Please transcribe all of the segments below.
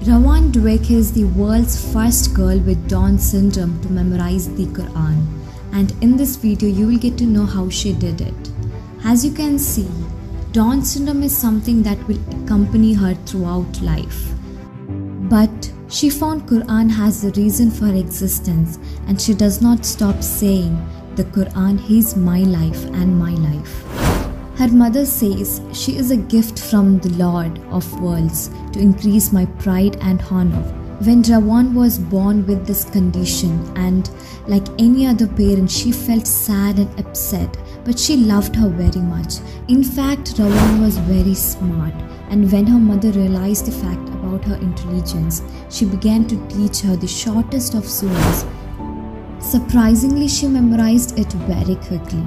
Rawan Dweck is the world's first girl with Down syndrome to memorize the Quran, and in this video you will get to know how she did it. As you can see, Down syndrome is something that will accompany her throughout life. But she found Quran has a reason for existence, and she does not stop saying, "The Quran is my life and my life." Her mother says, "She is a gift from the Lord of worlds to increase my pride and honor." When Rawan was born with this condition, and like any other parent, she felt sad and upset, but she loved her very much. In fact, Rawan was very smart, and when her mother realized the fact about her intelligence, she began to teach her the shortest of surahs. Surprisingly, she memorized it very quickly.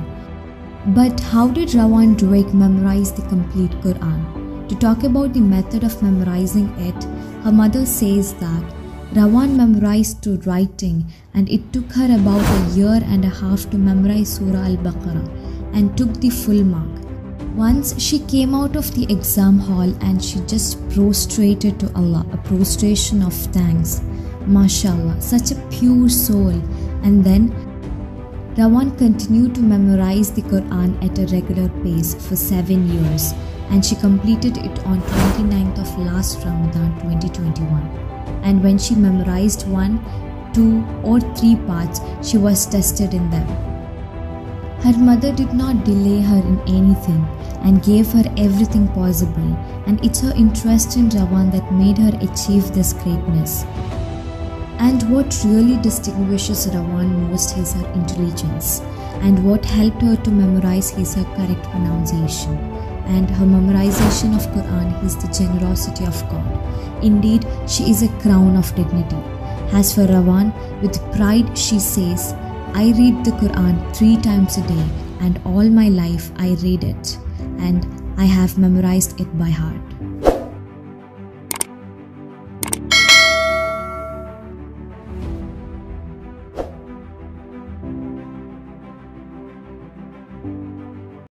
But how did Rawan Dweck memorize the complete Quran? To talk about the method of memorizing it, her mother says that Rawan memorized through writing, and it took her about a year and a half to memorize Surah Al-Baqarah and took the full mark. Once she came out of the exam hall and she just prostrated to Allah, a prostration of thanks. MashaAllah, such a pure soul. And then Rawan continued to memorize the Quran at a regular pace for 7 years, and she completed it on 29th of last Ramadan 2021. And when she memorized 1, 2 or 3 parts, she was tested in them. Her mother did not delay her in anything and gave her everything possible, and it's her interest in Rawan that made her achieve this greatness. And what really distinguishes Rawan most is her intelligence, and what helped her to memorize is her correct pronunciation, and her memorization of Quran is the generosity of God. Indeed, she is a crown of dignity. As for Rawan, with pride she says, "I read the Quran 3 times a day, and all my life I read it, and I have memorized it by heart."